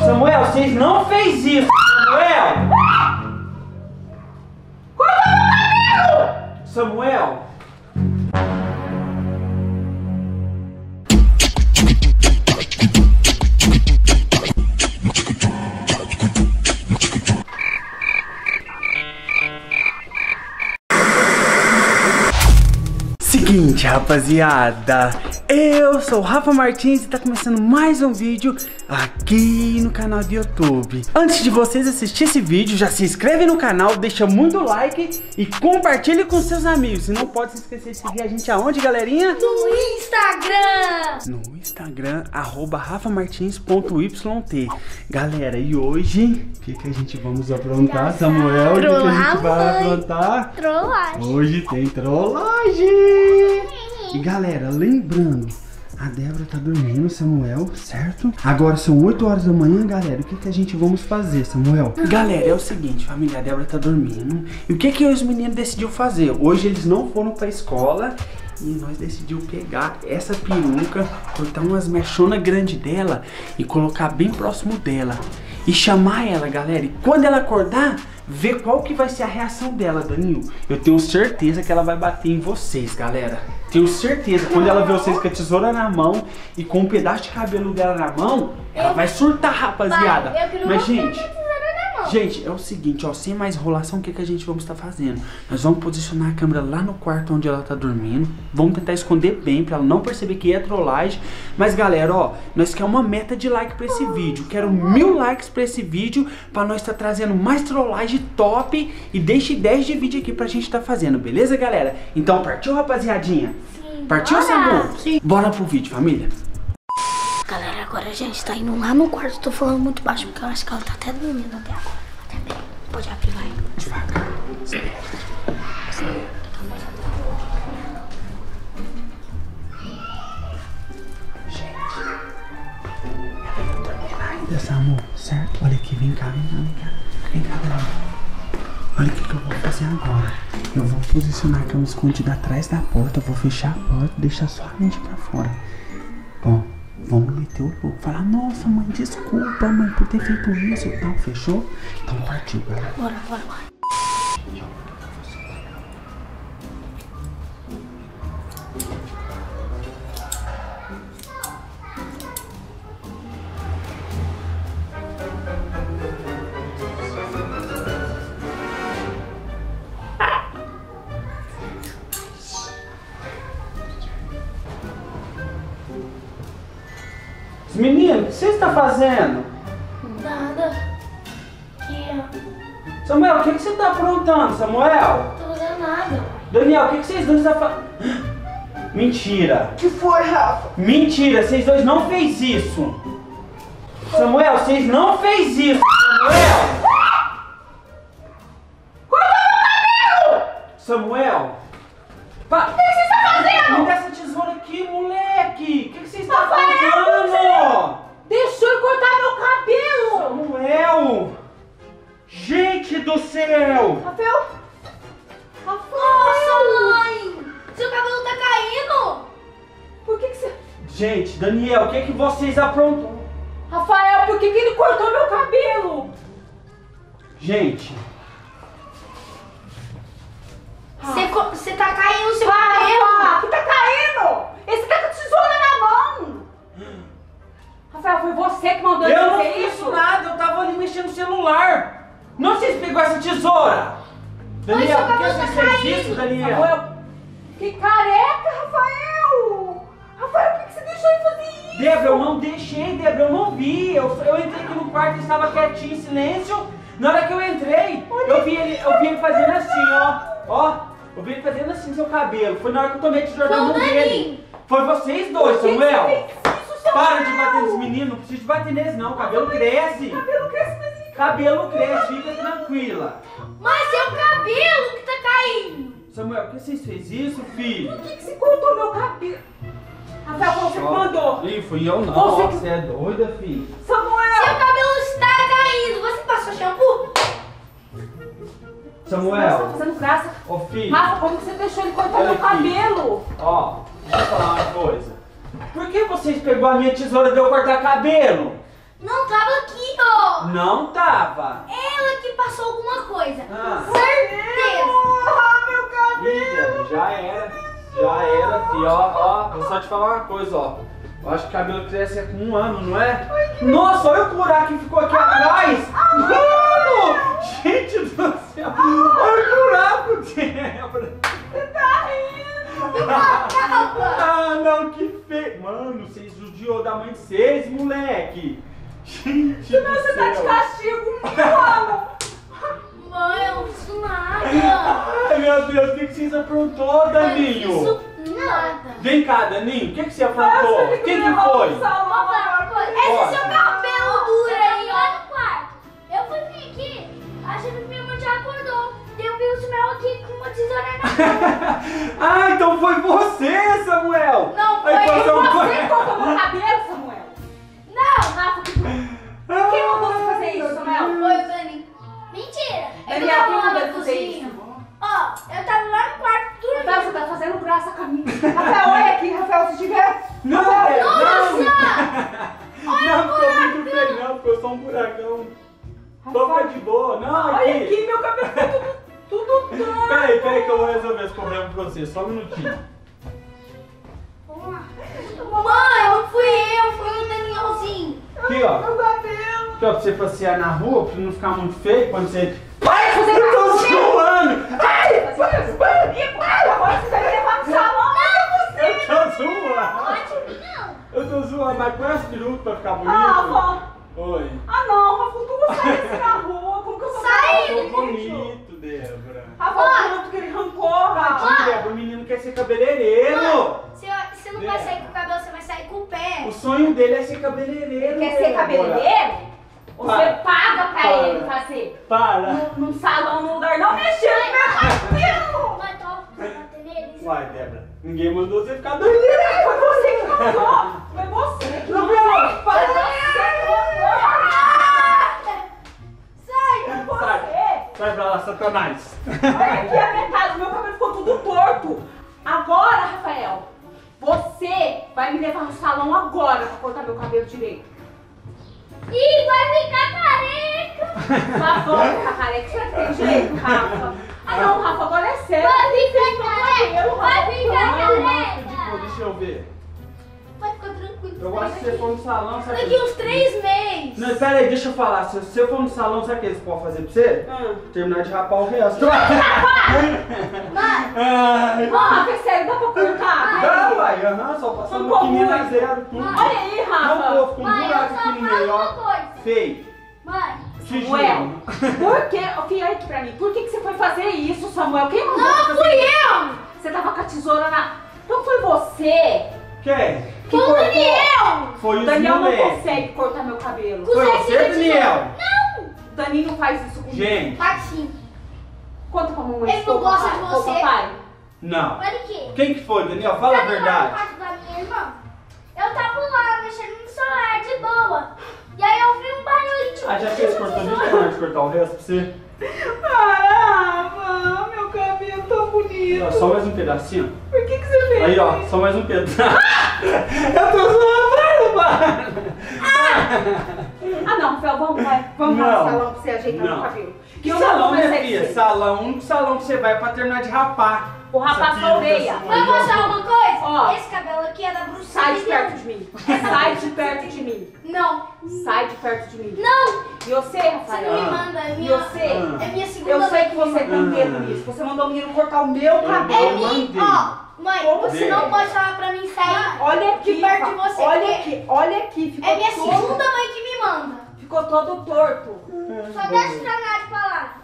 Samuel, vocês não fez isso, Samuel! Corta meu cabelo! Samuel! Seguinte, rapaziada, eu sou o Rafa Martins e tá começando mais um vídeo aqui no canal do YouTube. Antes de vocês assistirem esse vídeo, já se inscreve no canal, deixa muito like e compartilhe com seus amigos. E não pode se esquecer de seguir a gente aonde, galerinha? No Instagram! No Instagram, @rafamartins.yt. Galera, e hoje, o que a gente vamos aprontar, Samuel? O que a gente vai aprontar? Trollagem. Hoje tem trollagem! E galera, lembrando, a Débora tá dormindo, Samuel, certo? Agora são 8 horas da manhã, galera. O que a gente vamos fazer, Samuel? Galera, é o seguinte, família, a Débora tá dormindo. E o que os meninos decidiu fazer? Hoje eles não foram pra escola e nós decidimos pegar essa peruca, cortar umas mechonas grandes dela e colocar bem próximo dela. E chamar ela, galera. E quando ela acordar, ver qual que vai ser a reação dela, Danilo. Eu tenho certeza que ela vai bater em vocês, galera. Tenho certeza. Quando ela ver vocês com a tesoura na mão e com um pedaço de cabelo dela na mão, ela vai surtar, rapaziada. Mas, gente, é o seguinte, ó, sem mais enrolação, o que a gente vamos estar fazendo? Nós vamos posicionar a câmera lá no quarto onde ela tá dormindo. Vamos tentar esconder bem pra ela não perceber que é trollagem. Mas, galera, ó, nós queremos uma meta de like pra esse vídeo. Quero 1000 likes pra esse vídeo, pra nós estar trazendo mais trollagem top. E deixe 10 de vídeo aqui pra gente tá fazendo, beleza, galera? Então, partiu, rapaziadinha? Sim, partiu, Samu? Sim. Bora pro vídeo, família. Galera, agora a gente tá indo lá no quarto. Tô falando muito baixo porque eu acho que ela tá até dormindo até agora. Até bem. Pode abrir, vai. Devagar. Ainda, Samu, certo? Olha aqui, vem cá, galera. Olha o que eu vou fazer agora. Eu vou posicionar a cama escondida atrás da porta, eu vou fechar a porta e deixar só a mente pra fora. Ó, vamos meter o louco. Falar, nossa, mãe, desculpa, mãe, por ter feito isso e tal, fechou? Então partiu, galera. Bora. Menino, o que você está fazendo? Nada. Samuel, o que você está aprontando, Samuel? Tô fazendo nada. Daniel, o que vocês dois estão fazendo? Mentira. O que foi, Rafa? Mentira, vocês dois não fez isso. Samuel, vocês não fez isso. Samuel! Samuel! O que você está fazendo? Me dá essa tesoura aqui, moleque! O que você está fazendo? Deixou eu cortar meu cabelo! Samuel! Gente do céu! Rafael! Nossa, mãe! Seu cabelo tá caindo! Por que você... Gente, Daniel, o que vocês aprontam? Rafael, por que ele cortou meu cabelo? Gente... Você tá caindo o seu cabelo! Que tá caindo! Esse tá com a tesoura na mão! Rafael, foi você que mandou Eu não fazer fiz isso? nada, eu tava ali mexendo no celular. Não vocês pegou essa tesoura? Daniel, por que vocês fez isso, Daniel? Rafael, que careca, Rafael! Rafael, por que você deixou ele fazer isso? Débora, eu não deixei, Débora, eu não vi. Eu entrei aqui no quarto e estava quietinho, em silêncio. Na hora que eu entrei, eu vi ele fazendo assim, ó. Eu vi ele fazendo assim no seu cabelo. Foi na hora que eu tomei a tesoura da mão dele. Foi vocês dois, Samuel. Para de bater nos meninos, não precisa de bater neles não, o cabelo cresce. Cabelo cresce, fica tranquila. Mas seu cabelo que tá caindo! Samuel, por que vocês fez isso, filho? Por que você cortou meu cabelo? Rafael, você que mandou. Ih, fui eu não, você é doida, filho. Samuel! Seu cabelo está caindo! Você passou shampoo? Você Samuel, tá fazendo graça. ô filho, Rafa, como que você deixou ele cortar Olha meu aqui. cabelo? ó, deixa eu falar uma coisa. Por que vocês pegou a minha tesoura de eu cortar cabelo? Não, tava aqui, eu Não tava. Ela que passou alguma coisa. Certeza. Meu cabelo. Já era. Já era, filho. Ó, vou só te falar uma coisa, ó. Eu acho que o cabelo cresce com 1 ano, não é? Nossa, olha o buraco que ficou aqui atrás. Mano! Gente do céu. Olha o buraco, Débora. Você tá rindo. Ah, não, que feio. Mano, você judiou da mãe de vocês, moleque. Gente do Você céu. tá de castigo, mano. Mãe, eu não fiz nada. Ai, meu Deus, o que vocês aprontou, Daninho? Isso nada. Vem cá, Daninho, o que você aprontou? Quem que foi? Esse seu cabelo duro aí, ó. No quarto. Eu fui vir aqui, achando que minha mãe já acordou. Eu vi o Samuel aqui com uma tesoura na mão. Ah, então foi você, Samuel! Não, foi Aí, Você você cortou meu cabelo, Samuel? Não, Rafa, quem mandou você fazer isso, Samuel? foi o Dani. Mentira. Daniel, tava quem lá mandou na você fazer cozinha. isso? Ó, eu tava lá no quarto, tudo Rafael, você tá fazendo graça com a minha. Rafael, olha aqui, Rafael, se tiver. Não, Rafael, não ficou muito feio, não, ficou só um buracão. Toca de boa, não, olha aqui. aqui, meu cabelo ficou tudo torto. Peraí que eu vou resolver esse problema pra você, só um minutinho. Mãe, não fui eu, foi o Danielzinho. Aqui, ó. Meu cabelo. Aqui, ó, pra você passear na rua, pra não ficar muito feio, quando você... Vai fazer Eu tô graça. zoando! Ai, agora você vai me levar no salão. Eu tô zoando! Pode não. Eu tô zoando, mas põe as perucas pra ficar bonito. Ah, vó. Oi. Ah, não, Rafa, tu não sai assim na rua. Como que eu vou Sai, Tô bonito, Débora. Rafa, o tanto que ele arrancou, Rafa. Tadinho, Débora, o menino quer ser cabeleireiro. Você não vai sair com o cabelo, você vai sair com o pé. O sonho dele é ser cabeleireiro. Quer ser Débora. cabeleireiro? Você Para. paga pra Para. ele fazer. Para. Num salão, num lugar, não mexer no meu cabelo. Mãe, tô bater nele. Vai, Débora. Ninguém mandou você ficar doido. Foi você que mandou. Foi você que Não, mandou. não. Foi você que mandou. Sai! Foi Sai. você. Vai pra lá, Satanás. Olha aqui a metade, meu cabelo ficou tudo torto. Agora, Rafael, você vai me levar no salão agora pra cortar meu cabelo direito. Ih, vai ficar careca! Rafa, vai ficar careca, você tem jeito, Rafa. Ah não, Rafa, agora é sério. Vai ficar careca! Vai ficar careca! Deixa eu ver. Vai ficar tranquilo. Eu acho que você for no salão, sabe? Daqui uns 3 meses. Não, pera aí, deixa eu falar. Se você for no salão, sabe o que eles podem fazer pra você? Terminar de rapar o resto. Mãe, Ai. Rafa, é sério, dá pra cortar? Dá, vai. Aham, só passando Ficou maquininha muito. zero, tudo. Olha aí, Rafa. Não, pô, ficou um mãe, eu buraco só aqui no meio, falo ó. uma coisa. Feio. Mãe, Te Samuel, juro. por que? Fia aí pra mim, por que você foi fazer isso, Samuel? Quem mandou você não fazer fui isso? eu! Você tava com a tesoura na... Então foi você Quem? que Foi o cortou. Daniel! Foi O os Daniel não moleques. consegue cortar meu cabelo. Foi você, Daniel? Não! O Daniel não faz isso comigo. Gente, Tá sim. Conta pra mamãe. Ele se não foi o gosta papai. de Foi o você. papai? não. Olha aqui. Quem que foi, Daniel? Fala a Sabe lá no verdade. quarto da minha irmã? Eu tava lá mexendo no celular de boa. E aí eu vi um barulho de... Ah, já que eles cortou, deixa eu terminar de cortar o resto pra você. Rafa, meu cabelo tão bonito. Ó, só mais um pedacinho. Por que você fez Aí, ó, isso? só mais um pedaço. Eu tô zoando, mano. Ah não, Rafael, vamos lá Não. no salão pra você ajeitar Não. meu cabelo. Que eu não salão, minha conversei com filha? você. Salão, o único salão que você vai pra terminar de rapar. O rapar Essa sua orelha. filha, Vamos mostrar uma coisa? Ó. Esse cabelo aqui é da Bruce Sai de Lee. perto de mim. Sai de perto de mim. Não. Sai de perto de mim. Não. E você, Você Rafael? não me manda. É E minha, você? é minha segunda Eu sei mãe que você me tem manda. dedo nisso. Você mandou o menino cortar o meu É cabelo. mim. Ó, mãe, você Deus. não pode falar pra mim sair Olha aqui, de perto de Rafa. você. Olha porque aqui, olha aqui. Ficou É minha todo, segunda mãe que me manda. Ficou todo torto. Só deixa o Leonardo falar.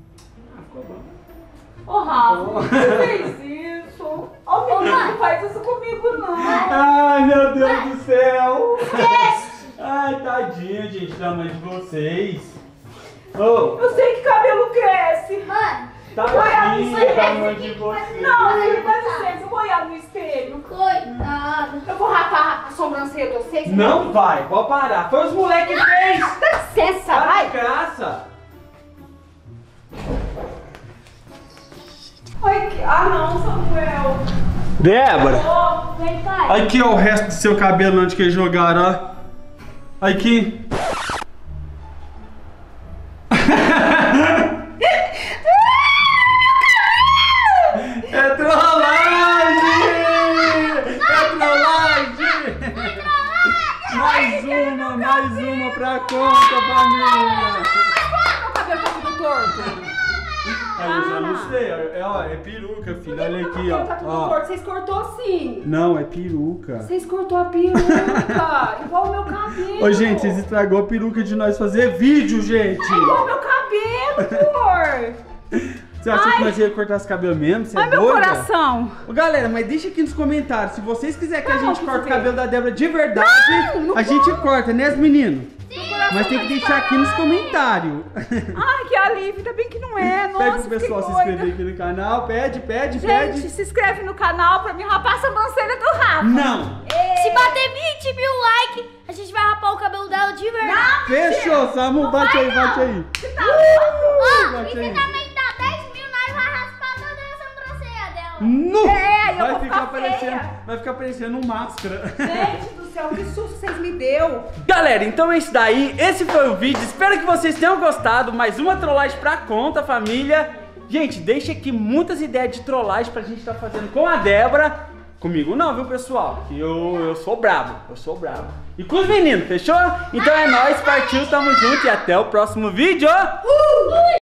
Ô, Rafa, você fez isso? Ô, menino, mãe. não faz isso comigo, não. Ai, meu Deus do céu. Esquece. Ai, tadinha, gente, da mãe de vocês. Ô, Eu sei que cabelo cresce. Mãe, tadinha da mãe de vocês. Não, filho, dá licença, eu vou olhar no espelho. coitado. Eu vou rapar a sobrancelha de vocês. Não vai, pode parar. Foi os moleques que fez. Dá licença, Tá vai. de graça. Ai, ah, não, Samuel. Débora. Ô, Vem, pai. Aqui, ó, o resto do seu cabelo onde que eles jogaram, ó. Aqui. pra conta, família. Meu cabelo tá tudo torto. Eu já não sei, é peruca, filho. Olha aqui, ó. Tá tudo torto. Vocês cortou sim. Não, é peruca. Vocês cortou a peruca. Igual o meu cabelo. Ô, gente, vocês estragou a peruca de nós fazer vídeo, gente. Igual o meu cabelo, amor. Você acha que nós ia cortar os cabelos mesmo? Você é Ai, meu doida? coração. Ô, galera, mas deixa aqui nos comentários. Se vocês quiserem que a gente corte o cabelo da Débora de verdade, Não a gente corta, né, meninos? Mas tem que deixar aqui nos comentários. Ai, que alívio. Ainda bem que não é. Nossa, Pede pro pessoal se inscrever aqui no canal. Pede. Gente, se inscreve no canal pra me rapar essa sobrancelha do Rafa. Não. Se bater 20 mil likes, a gente vai rapar o cabelo dela de verdade. Fechou, Samu. Bate aí. Tá Ó, Bate e aí. se também dá 10 mil, nós vai raspar toda a sobrancelha dela. Nu! eu Vai vou ficar ficar feia. vai ficar parecendo um máscara. Gente do céu, que susto vocês me deu. Galera, então é isso daí. Esse foi o vídeo. Espero que vocês tenham gostado. Mais uma trollagem pra conta, família. Gente, deixa aqui muitas ideias de trollagem pra gente estar fazendo com a Débora. Comigo não, viu, pessoal? Que eu sou brabo. E com os meninos, fechou? Então é nóis, partiu, tamo junto e até o próximo vídeo.